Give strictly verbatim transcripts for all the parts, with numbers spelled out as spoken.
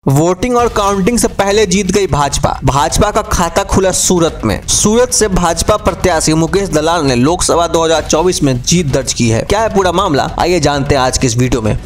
Voting और counting से पहले जीत गई भाजपा। भाजपा का खाता खुला सूरत में। सूरत से भाजपा प्रत्याशी मुकेश दलाल ने लोकसभा दो हज़ार चौबीस में जीत दर्ज की है। क्या है पूरा मामला, आइए जानते हैं आज की इस वीडियो में।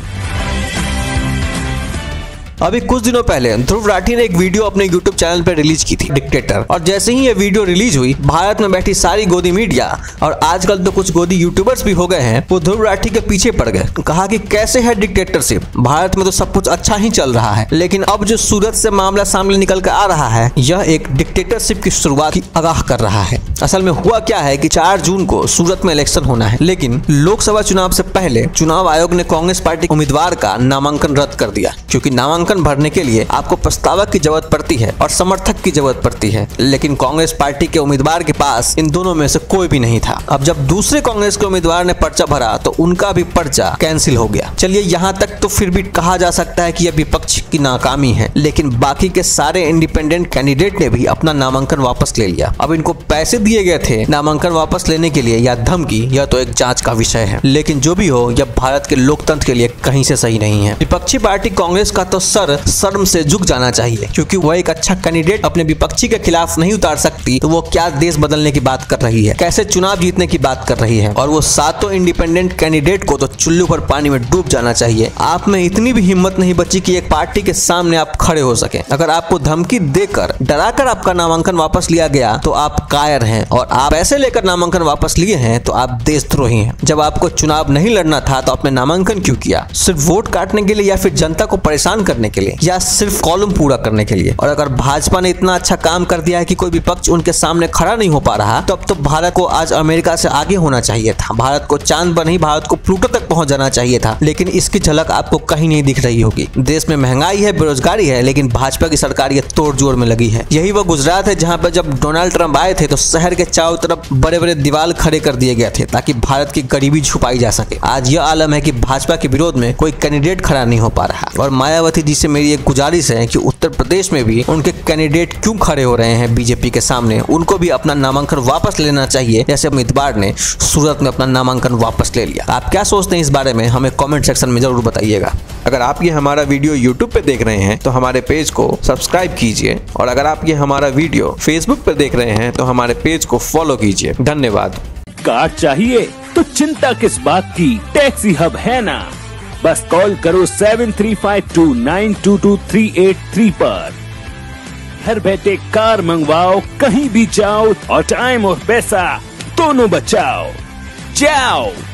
अभी कुछ दिनों पहले ध्रुव राठी ने एक वीडियो अपने यूट्यूब चैनल पर रिलीज की थी, डिक्टेटर। और जैसे ही ये वीडियो रिलीज हुई, भारत में बैठी सारी गोदी मीडिया और आजकल तो कुछ गोदी यूट्यूबर्स भी हो गए हैं, वो ध्रुव राठी के पीछे पड़ गए। कहा कि कैसे है डिक्टेटरशिप, भारत में तो सब कुछ अच्छा ही चल रहा है। लेकिन अब जो सूरत से मामला सामने निकल कर आ रहा है, यह एक डिक्टेटरशिप की शुरुआत की आगाह कर रहा है। असल में हुआ क्या है कि चार जून को सूरत में इलेक्शन होना है, लेकिन लोकसभा चुनाव से पहले चुनाव आयोग ने कांग्रेस पार्टी उम्मीदवार का नामांकन रद्द कर दिया, क्योंकि नामांकन भरने के लिए आपको प्रस्तावक की जरूरत पड़ती है और समर्थक की जरूरत पड़ती है। लेकिन कांग्रेस पार्टी के उम्मीदवार के पास इन दोनों में से कोई भी नहीं था। अब जब दूसरे कांग्रेस के उम्मीदवार ने पर्चा भरा तो उनका भी पर्चा कैंसिल हो गया। चलिए यहाँ तक तो फिर भी कहा जा सकता है कि यह विपक्ष की नाकामी है, लेकिन बाकी के सारे इंडिपेंडेंट कैंडिडेट ने भी अपना नामांकन वापस ले लिया। अब इनको पैसे दिए गए थे नामांकन वापस लेने के लिए या धमकी, यह तो एक जांच का विषय है। लेकिन जो भी हो, यह भारत के लोकतंत्र के लिए कहीं से सही नहीं है। विपक्षी पार्टी कांग्रेस का तो सर शर्म से झुक जाना चाहिए, क्योंकि वह एक अच्छा कैंडिडेट अपने विपक्षी के खिलाफ नहीं उतार सकती तो वो क्या देश बदलने की बात कर रही है, कैसे चुनाव जीतने की बात कर रही है। और वो सातों इंडिपेंडेंट कैंडिडेट को तो चुल्लू भर पानी में डूब जाना चाहिए। आप में इतनी भी हिम्मत नहीं बची कि एक पार्टी के सामने आप खड़े हो सके। अगर आपको धमकी देकर, डराकर आपका नामांकन वापस लिया गया तो आप कायर हैं, और आप पैसे लेकर नामांकन वापस लिए हैं तो आप देशद्रोही हैं। जब आपको चुनाव नहीं लड़ना था तो आपने नामांकन क्यों किया? सिर्फ वोट काटने के लिए, या फिर जनता को परेशान करने के लिए, या सिर्फ कॉलम पूरा करने के लिए? और अगर भाजपा ने इतना अच्छा काम कर दिया है कि कोई विपक्ष उनके सामने खड़ा नहीं हो पा रहा, तब तो भारत को आज अमेरिका से आगे होना चाहिए था। भारत को चांद पर नहीं, भारत को प्लूटो तक पहुंच जाना चाहिए था। लेकिन इसकी झलक आपको कहीं नहीं दिख रही होगी। देश में महंगाई है, बेरोजगारी है, लेकिन भाजपा की सरकार ये तोड़ जोड़ में लगी है। यही वो गुजरात है जहाँ पर जब डोनाल्ड ट्रंप आए थे तो शहर के चारों तरफ बड़े बड़े दीवार खड़े कर दिए गए थे ताकि भारत की गरीबी छुपाई जा सके। आज यह आलम है कि भाजपा के विरोध में कोई कैंडिडेट खड़ा नहीं हो पा रहा। और मायावती जी से मेरी एक गुजारिश है कि उत्तर प्रदेश में भी उनके कैंडिडेट क्यों खड़े हो रहे हैं बीजेपी के सामने, उनको भी अपना नामांकन वापस लेना चाहिए, जैसे उम्मीदवार ने सूरत में अपना नामांकन वापस ले लिया। आप क्या सोचते हैं इस बारे में, हमें कमेंट सेक्शन में जरूर बताइएगा। अगर आप ये हमारा वीडियो यूट्यूब पे देख रहे हैं तो हमारे पेज को सब्सक्राइब कीजिए, और अगर आप ये हमारा वीडियो फेसबुक पे देख रहे हैं तो हमारे पेज को फॉलो कीजिए। धन्यवाद। कार चाहिए तो चिंता किस बात की, टैक्सी हब है ना। बस कॉल करो seven three five two nine two two three eight three पर। घर बैठे कार मंगवाओ, कहीं भी जाओ और टाइम और पैसा दोनों बचाओ। जाओ।